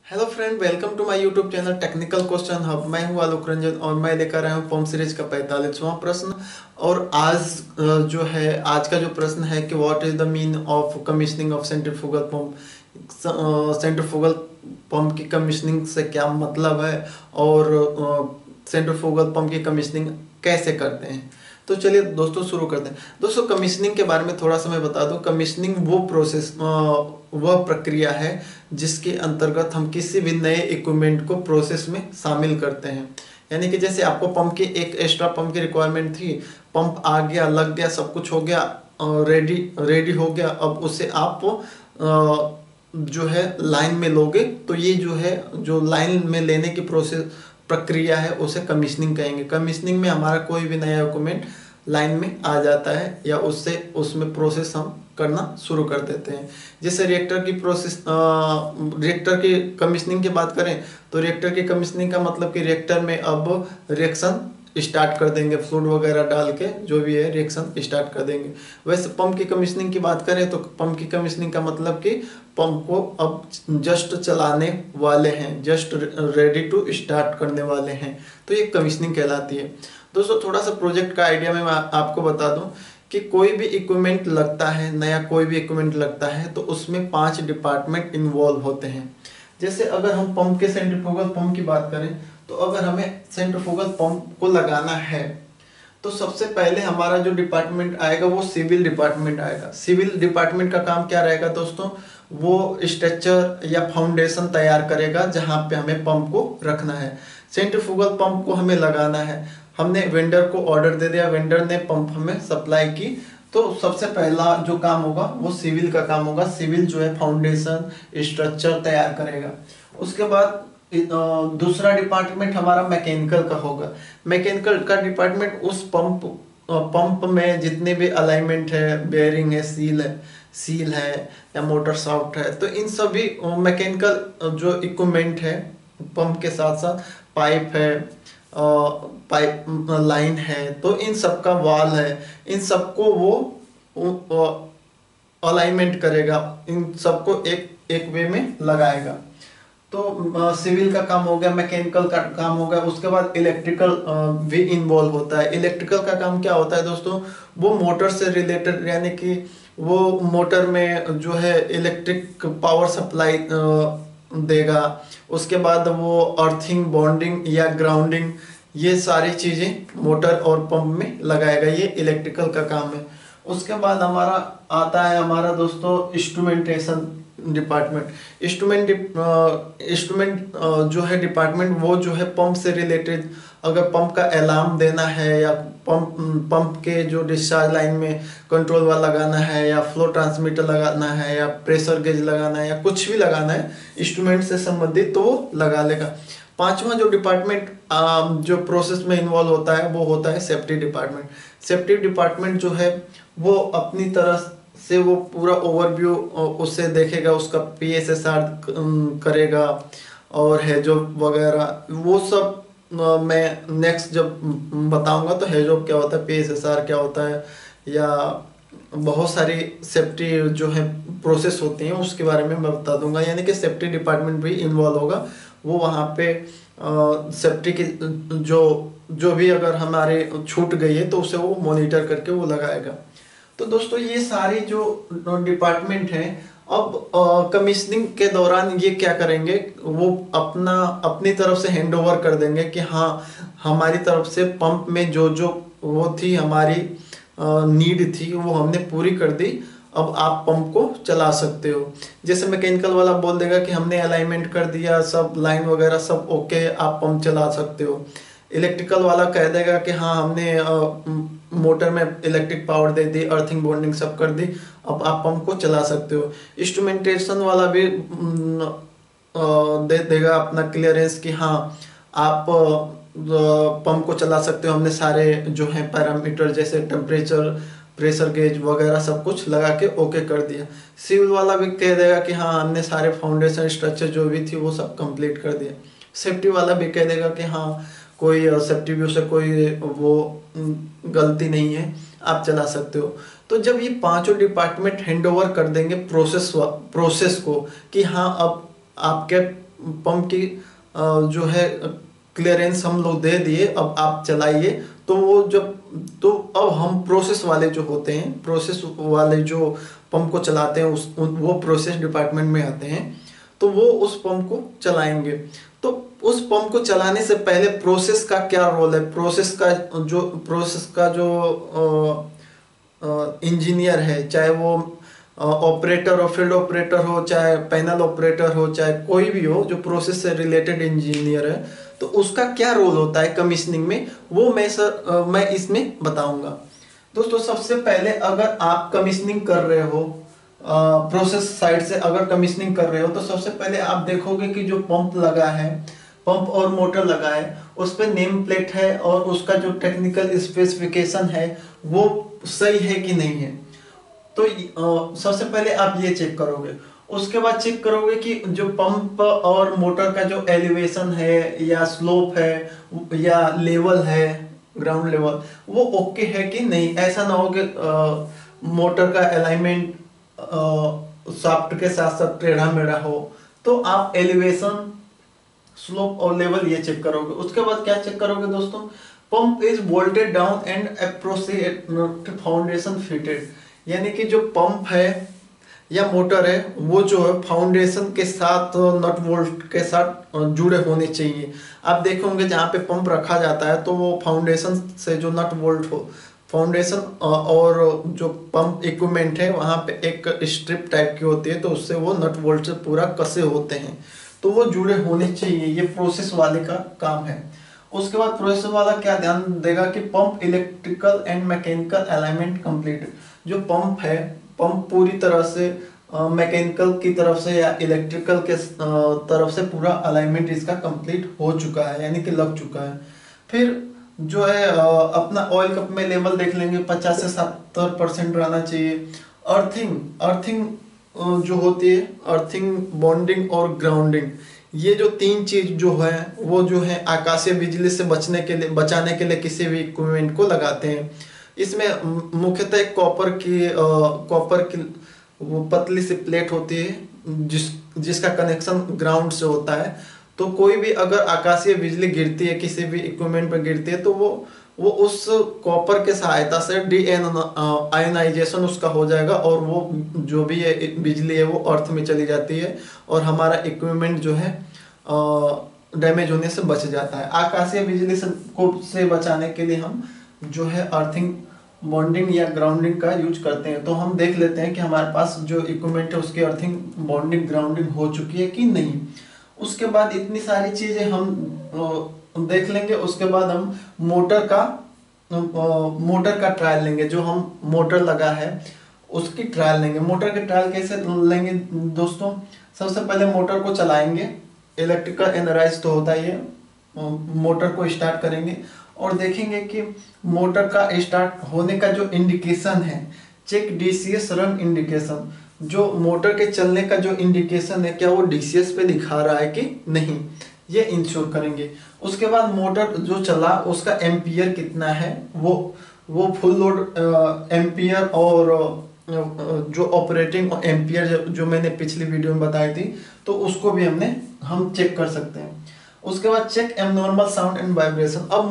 Hello friend, welcome to my YouTube channel technical question hub. मैं हूं आलोक रंजन और मैं लेकर आया हूं पंप सीरीज का 45वां प्रश्न। और जो है आज का जो प्रश्न है कि what is the mean of commissioning of centrifugal pump. Centrifugal pump की कमीशनिंग से क्या मतलब है और सेंट्रीफ्यूगल पंप की कमीशनिंग कैसे करते हैं। तो चलिए दोस्तों शुरू करते हैं। दोस्तों कमीशनिंग के बारे में थोड़ा सा मैं बता दूं। कमीशनिंग वो प्रोसेस वह प्रक्रिया है जिसके अंतर्गत हम किसी भी नए इक्विपमेंट को प्रोसेस में शामिल करते हैं। यानी कि जैसे आपको पंप की एक एक्स्ट्रा पंप की रिक्वायरमेंट थी, पंप आ गया, लग गया, सब कुछ हो गया, रेडी रेडी हो गया। अब उसे आप जो है लाइन में लोगे तो ये जो है जो लाइन में लेने की प्रोसेस प्रक्रिया है उसे कमीशनिंग कहेंगे। कमीशनिंग में हमारा कोई भी नया डॉक्यूमेंट लाइन में आ जाता है या उससे उसमें प्रोसेस हम करना शुरू कर देते हैं। जैसे रिएक्टर की प्रोसेस, रिएक्टर की कमीशनिंग की बात करें तो रिएक्टर की कमीशनिंग का मतलब कि रिएक्टर में अब रिएक्शन स्टार्ट कर देंगे, फ्लूइड वगैरह डाल के जो भी है रिएक्शन स्टार्ट कर देंगे। वैसे पंप की कमीशनिंग की बात करें तो पंप की कमीशनिंग का मतलब कि पंप को अब जस्ट चलाने वाले हैं, जस्ट रेडी टू स्टार्ट करने वाले हैं, तो ये कमीशनिंग कहलाती है। दोस्तों थोड़ा सा प्रोजेक्ट का आइडिया मैं आपको बता दूं कि कोई भी इक्विपमेंट लगता है, नया कोई भी इक्विपमेंट लगता है तो उसमें 5 डिपार्टमेंट इन्वॉल्व होते हैं। जैसे अगर हम पंप के सेंट्रीफ्यूगल पंप की बात करें तो अगर हमें सेंट्रीफ्यूगल पंप को लगाना है तो सबसे पहले हमारा जो डिपार्टमेंट आएगा वो सिविल डिपार्टमेंट आएगा। सिविल डिपार्टमेंट का काम क्या रहेगा दोस्तों, वो स्ट्रक्चर या फाउंडेशन तैयार करेगा जहां पे हमें पंप को रखना है। सेंट्रीफ्यूगल पंप को हमें लगाना है, हमने वेंडर को ऑर्डर दे दिया, वेंडर ने पंप हमें सप्लाई की, तो सबसे पहला जो काम होगा वो सिविल का काम होगा। सिविल जो है फाउंडेशन स्ट्रक्चर तैयार करेगा। उसके बाद दूसरा डिपार्टमेंट हमारा मैकेनिकल का होगा। मैकेनिकल का डिपार्टमेंट उस पंप में जितने भी अलाइनमेंट है, बेयरिंग है, सील है या मोटर शाफ्ट है, तो इन सभी मैकेनिकल जो इक्विपमेंट है पंप के साथ साथ पाइप है, पाइप लाइन है, तो इन सब का वाल है, इन सबको वो अलाइनमेंट करेगा, इन सबको एक एक वे में लगाएगा। तो सिविल का काम हो गया, मैकेनिकल का काम हो गया। उसके बाद इलेक्ट्रिकल भी इन्वॉल्व होता है। इलेक्ट्रिकल का काम क्या होता है दोस्तों, वो मोटर से रिलेटेड, यानी कि वो मोटर में जो है इलेक्ट्रिक पावर सप्लाई देगा। उसके बाद वो अर्थिंग, बॉन्डिंग या ग्राउंडिंग, ये सारी चीजें मोटर और पंप में लगाएगा, ये इलेक्ट्रिकल का काम है। उसके बाद हमारा आता है हमारा दोस्तों इंस्ट्रूमेंटेशन डिपार्टमेंट। इंस्ट्रूमेंट जो है डिपार्टमेंट, वो जो है पंप से रिलेटेड, अगर पंप का अलार्म देना है या पंप के जो डिस्चार्ज लाइन में कंट्रोल वाल लगाना है या फ्लो ट्रांसमीटर लगाना है या प्रेशर गेज लगाना है या कुछ भी लगाना है इंस्ट्रूमेंट से संबंधित, तो वो लगा लेगा। पांचवा जो डिपार्टमेंट जो प्रोसेस में इन्वॉल्व होता है वो होता है सेफ्टी डिपार्टमेंट। सेफ्टी डिपार्टमेंट जो है वो अपनी तरह से वो पूरा ओवरव्यू उससे देखेगा, उसका PSSR करेगा और हेजॉब वगैरह वो सब मैं नेक्स्ट जब बताऊंगा तो हेजॉब क्या होता है, PSSR क्या होता है, या बहुत सारी सेफ्टी जो है प्रोसेस होती हैं उसके बारे में मैं बता दूंगा। यानी कि सेफ्टी डिपार्टमेंट भी इन्वॉल्व होगा, वो वहाँ पे सेफ्टी की जो जो भी अगर हमारे छूट गई है तो उसे वो मॉनिटर करके वो लगाएगा। तो दोस्तों ये सारी जो डिपार्टमेंट हैं अब कमीशनिंग के दौरान ये क्या करेंगे, वो अपनी तरफ से हैंड ओवर कर देंगे कि हाँ हमारी तरफ से पंप में जो जो वो थी हमारी नीड थी वो हमने पूरी कर दी, अब आप पंप को चला सकते हो। जैसे मैकेनिकल वाला बोल देगा कि हमने अलाइनमेंट कर दिया, सब लाइन वगैरह सब ओके, आप पंप चला सकते हो। इलेक्ट्रिकल वाला कह देगा कि हाँ हमने मोटर में इलेक्ट्रिक पावर दे दी, अर्थिंग बॉन्डिंग सब कर दी, अब आप पंप को चला सकते हो। इंस्ट्रूमेंटेशन वाला भी दे देगा अपना क्लियरेंस कि हाँ आप पंप को चला सकते हो, हमने सारे जो है पैरामीटर जैसे टेम्परेचर, प्रेशर गेज वगैरह सब कुछ लगा के ओके कर दिया। सिविल वाला भी कह देगा कि हाँ हमने सारे फाउंडेशन स्ट्रक्चर जो भी थी वो सब कंप्लीट कर दिया। सेफ्टी वाला भी कह देगा कि हाँ कोई सेफ्टी व्यू से कोई वो गलती नहीं है, आप चला सकते हो। तो जब ये पांचों डिपार्टमेंट हैंड ओवर कर देंगे प्रोसेस को कि हाँ अब आपके पंप की जो है क्लियरेंस हम लोग दे दिए, अब आप चलाइए। तो वो जब तो अब हम प्रोसेस वाले जो होते हैं, प्रोसेस वाले जो पंप को चलाते हैं वो प्रोसेस डिपार्टमेंट में आते हैं, तो वो उस पंप को चलाएंगे। तो उस पंप को चलाने से पहले प्रोसेस का क्या रोल है, प्रोसेस का जो इंजीनियर है, चाहे वो ऑपरेटर और फील्ड ऑपरेटर हो, चाहे पैनल ऑपरेटर हो, चाहे कोई भी हो जो प्रोसेस से रिलेटेड इंजीनियर है, तो उसका क्या रोल होता है कमीशनिंग में, वो मैं इसमें बताऊंगा। दोस्तों सबसे पहले अगर आप कमीशनिंग कर रहे हो, प्रोसेस साइड से अगर कमीशनिंग कर रहे हो, तो सबसे पहले आप देखोगे कि जो पंप लगा है, पंप और मोटर लगा है, उस पर नेम प्लेट है और उसका जो टेक्निकल स्पेसिफिकेशन है वो सही है कि नहीं है। तो सबसे पहले आप ये चेक करोगे। उसके बाद चेक करोगे कि जो पंप और मोटर का जो एलिवेशन है या स्लोप है या लेवल है, ग्राउंड लेवल, वो ओके है कि नहीं। ऐसा ना हो कि मोटर का अलाइनमेंट शाफ्ट के साथ साथ टेढ़ा मेढ़ा हो। तो आप एलिवेशन, स्लोप और लेवल ये चेक करोगे। उसके बाद क्या चेक करोगे दोस्तों, pump is bolted down and appropriate foundation fitted, यानी कि जो पंप है या मोटर है वो जो है फाउंडेशन के साथ, नट बोल्ट के साथ जुड़े होने चाहिए। आप देखोगे जहाँ पे पंप रखा जाता है तो वो फाउंडेशन से जो नट बोल्ट हो, फाउंडेशन और जो पंप इक्विपमेंट है वहाँ पे एक स्ट्रिप टाइप की होती है, तो उससे वो नट बोल्ट से पूरा कसे होते हैं, तो वो जुड़े होने चाहिए। ये प्रोसेस वाले का काम है। उसके बाद प्रोसेस वाला क्या ध्यान देगा कि pump electrical and mechanical alignment complete. जो पंप है, पंप पूरी तरह से मैकेनिकल की तरफ से या इलेक्ट्रिकल के तरफ से पूरा अलाइनमेंट इसका कंप्लीट हो चुका है, यानी कि लग चुका है। फिर जो है अपना ऑयल कप में लेवल देख लेंगे, 50 से 70% रहना चाहिए। अर्थिंग अर्थिंग जो होती है, अर्थिंग, बॉन्डिंग और ग्राउंडिंग, ये जो तीन चीज जो है वो जो है आकाशीय बिजली से बचाने के लिए किसी भी इक्विपमेंट को लगाते हैं। इसमें मुख्यतः एक कॉपर की वो पतली सी प्लेट होती है जिसका कनेक्शन ग्राउंड से होता है। तो कोई भी अगर आकाशीय बिजली गिरती है, किसी भी इक्विपमेंट पर गिरती है, तो वो उस कॉपर के सहायता से आयनाइजेशन उसका हो जाएगा और वो जो भी है बिजली है वो अर्थ में चली जाती है और हमारा इक्विपमेंट जो है डैमेज होने से बच जाता है। आकाशीय बिजली से बचाने के लिए हम जो है अर्थिंग, बॉन्डिंग या ग्राउंडिंग का यूज करते हैं। तो हम देख लेते हैं कि हमारे पास जो इक्विपमेंट है उसकी अर्थिंग, बॉन्डिंग, ग्राउंडिंग हो चुकी है कि नहीं। उसके बाद इतनी सारी चीजें हम देख लेंगे। उसके बाद हम मोटर का ट्रायल लेंगे। जो हम मोटर लगा है उसकी ट्रायल लेंगे। मोटर की ट्रायल कैसे लेंगे दोस्तों, सबसे पहले मोटर को चलाएंगे, इलेक्ट्रिकल एनर्जाइज तो होता ही है। मोटर को स्टार्ट करेंगे और देखेंगे कि मोटर का स्टार्ट होने का जो इंडिकेशन है, चेक डीसीएस रन इंडिकेशन, जो मोटर के चलने का जो इंडिकेशन है क्या वो डीसीएस पे दिखा रहा है कि नहीं, ये इंश्योर करेंगे। उसके बाद मोटर जो चला उसका एम्पियर कितना है, वो फुल लोड एम्पियर और जो ऑपरेटिंग एम्पियर जो मैंने पिछली वीडियो में बताई थी, तो उसको भी हम चेक कर सकते हैं। उसके बाद check abnormal sound and vibration. अब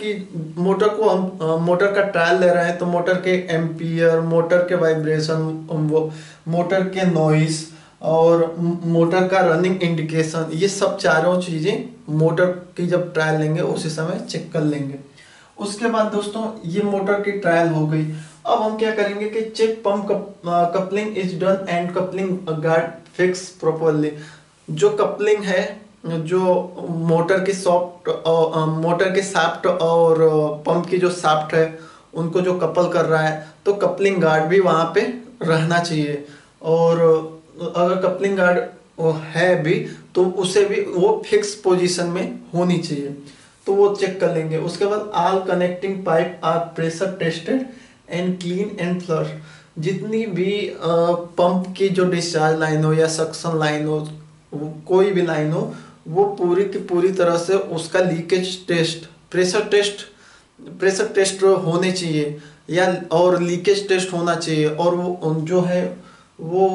मोटर का ट्रायल ले रहे हैं, तो मोटर के एम्पियर, मोटर के वाइब्रेशन, वो मोटर के नॉइस और मोटर का रनिंग इंडिकेशन, ये सब चारों चीजें मोटर की जब ट्रायल लेंगे उसी समय चेक कर लेंगे। उसके बाद दोस्तों ये मोटर की ट्रायल हो गई। अब हम क्या करेंगे कि check pump coupling is done and coupling guard fix properly. जो कपलिंग है, जो मोटर की शाफ्ट और पंप की जो शाफ्ट है उनको जो कपल कर रहा है, तो कपलिंग गार्ड भी वहां पे रहना चाहिए। और अगर कपलिंग गार्ड है भी तो उसे भी वो फिक्स पोजीशन में होनी चाहिए, तो वो चेक कर लेंगे। उसके बाद all connecting pipe are pressure tested and clean and flush. जितनी भी पंप की जो डिस्चार्ज लाइन हो या सक्शन लाइन हो, कोई भी लाइन हो, वो पूरी की पूरी तरह से उसका लीकेज टेस्ट, प्रेशर टेस्ट होने चाहिए या और लीकेज टेस्ट होना चाहिए। और वो जो है वो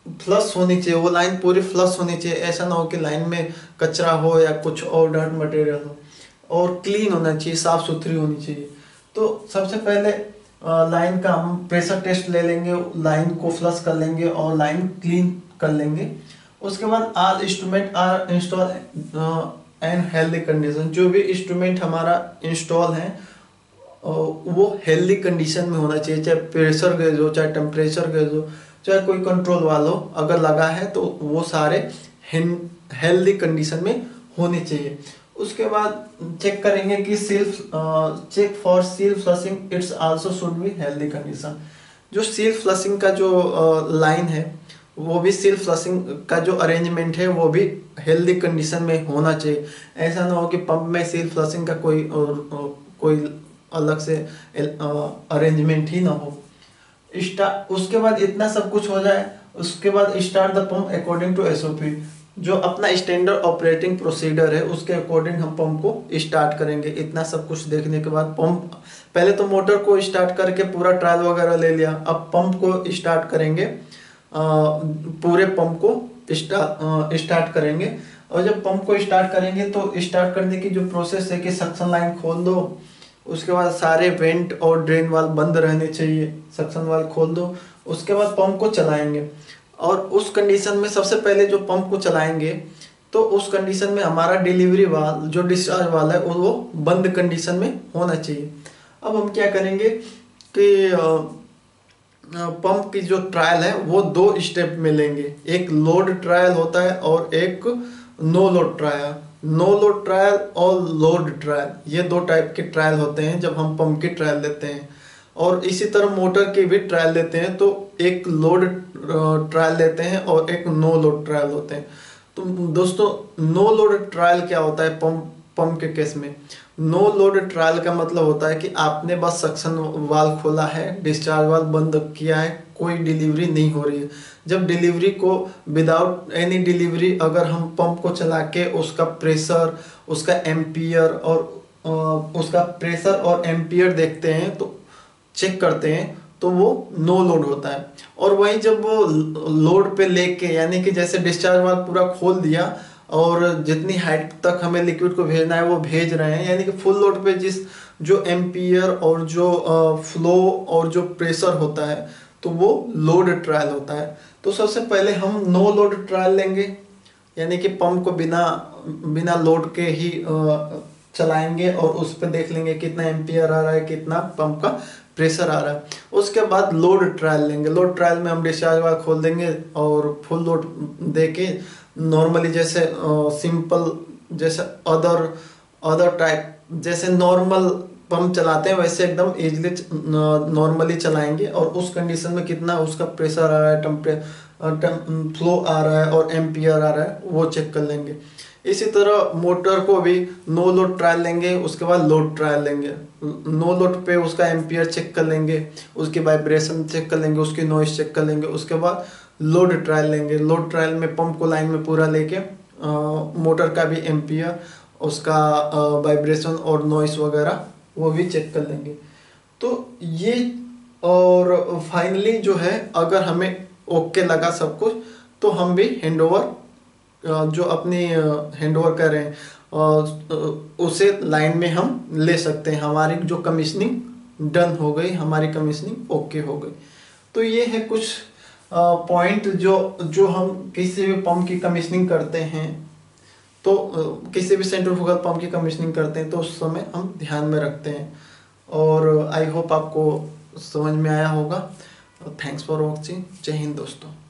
फ्लश होनी चाहिए, वो लाइन पूरी फ्लश होनी चाहिए। ऐसा ना हो कि लाइन में कचरा हो या कुछ और डर्ट मटेरियल हो, और क्लीन होना चाहिए, साफ सुथरी होनी चाहिए। तो सबसे पहले लाइन का हम प्रेशर टेस्ट ले लेंगे, लाइन को फ्लश कर लेंगे और लाइन क्लीन कर लेंगे। उसके बाद all instrument are install and healthy condition. जो भी इंस्ट्रूमेंट हमारा इंस्टॉल है वो हेल्दी कंडीशन में होना चाहिए, चाहे प्रेशर गेज हो, चाहे टेम्परेचर गेज हो, चाहे कोई कंट्रोल वाल हो, अगर लगा है तो वो सारे हेल्दी कंडीशन में होने चाहिए। उसके बाद चेक करेंगे कि check for seal flushing it's also should be healthy condition. जो सील फ्लशिंग का जो लाइन है वो भी सील फ्लशिंग का जो अरेंजमेंट है वो भी हेल्दी कंडीशन में होना चाहिए। ऐसा ना हो कि पंप में सील फ्लशिंग का कोई अलग से अरेंजमेंट ही ना हो। उसके बाद इतना सब कुछ हो जाए, उसके बाद start the pump according to SOP. जो अपना स्टैंडर्ड ऑपरेटिंग प्रोसीजर है उसके अकॉर्डिंग हम पंप को स्टार्ट करेंगे। इतना सब कुछ देखने के बाद पंप, पहले तो मोटर को स्टार्ट करके पूरा ट्रायल वगैरह ले लिया, अब पंप को स्टार्ट करेंगे, पूरे पंप को स्टार्ट करेंगे। और जब पंप को स्टार्ट करेंगे तो स्टार्ट करने की जो प्रोसेस है कि सक्शन लाइन खोल दो, उसके बाद सारे वेंट और ड्रेन वाल्व बंद रहने चाहिए, सक्शन वाल्व खोल दो, उसके बाद पंप को चलाएंगे। और उस कंडीशन में सबसे पहले जो पंप को चलाएंगे तो उस कंडीशन में हमारा डिलीवरी वाल्व जो डिस्चार्ज वाल्व है वो बंद कंडीशन में होना चाहिए। अब हम क्या करेंगे कि पंप की जो ट्रायल है वो दो स्टेप में लेंगे। एक लोड ट्रायल होता है और एक no load trial. No load trial और लोड ट्रायल, ये दो टाइप के ट्रायल होते हैं जब हम पंप की ट्रायल लेते हैं। और इसी तरह मोटर की भी ट्रायल लेते हैं, तो एक लोड ट्रायल लेते हैं और एक नो लोड ट्रायल होते हैं। तो दोस्तों नो लोड ट्रायल क्या होता है पंप के केस में? नो लोड ट्रायल का मतलब होता है कि आपने बस सक्शन वाल्व खोला है, डिस्चार्ज वाल्व बंद किया है, कोई डिलीवरी नहीं हो रही है। जब डिलीवरी को विदाउट एनी डिलीवरी अगर हम पंप को चला के उसका प्रेशर, उसका एम्पियर और एम्पियर देखते हैं, तो चेक करते हैं, तो वो नो लोड होता है। और वहीं जब वो लोड पे लेके, यानी कि जैसे डिस्चार्ज वाल्व पूरा खोल दिया और जितनी हाइट तक हमें लिक्विड को भेजना है वो भेज रहे हैं, यानी कि फुल लोड पे जो एम्पियर और जो फ्लो और जो प्रेशर होता है, तो वो लोड ट्रायल होता है। तो सबसे पहले हम नो लोड ट्रायल लेंगे, यानी कि पंप को बिना लोड के ही चलाएंगे और उस पर देख लेंगे कितना एम्पियर आ रहा है, कितना पंप का प्रेशर आ रहा है। उसके बाद लोड ट्रायल लेंगे। लोड ट्रायल में हम डिस्चार्ज वाल्व खोल देंगे और फुल लोड देके नॉर्मली जैसे सिंपल जैसे अदर टाइप जैसे नॉर्मल पंप चलाते हैं वैसे एकदम इजीली नॉर्मली चलाएंगे। और उस कंडीशन में कितना उसका प्रेशर आ रहा है, फ्लो आ रहा है और एम्पियर आ रहा है वो चेक कर लेंगे। इसी तरह मोटर को भी नो लोड ट्रायल लेंगे, उसके बाद लोड ट्रायल लेंगे। नो लोड पे उसका एम्पियर चेक कर लेंगे, उसकी वाइब्रेशन चेक कर लेंगे, उसकी नॉइस चेक कर लेंगे। उसके बाद लोड ट्रायल लेंगे। लोड ट्रायल में पंप को लाइन में पूरा लेके मोटर का भी एम्पियर, उसका वाइब्रेशन और नॉइस वगैरह वो भी चेक कर लेंगे। तो ये, और फाइनली जो है अगर हमें ओके लगा सब कुछ तो हम भी हैंडओवर जो अपनी हैंडओवर कर रहे हैं उसे लाइन में हम ले सकते हैं। हमारी जो कमीशनिंग डन हो गई, हमारी कमीशनिंग ओके हो गई। तो ये है कुछ पॉइंट जो हम किसी भी पंप की कमीशनिंग करते हैं, तो किसी भी सेंट्रीफ्यूगल पंप की कमीशनिंग करते हैं तो उस समय हम ध्यान में रखते हैं। और आई होप आपको समझ में आया होगा। Thanks for watching. जय हिंद दोस्तों।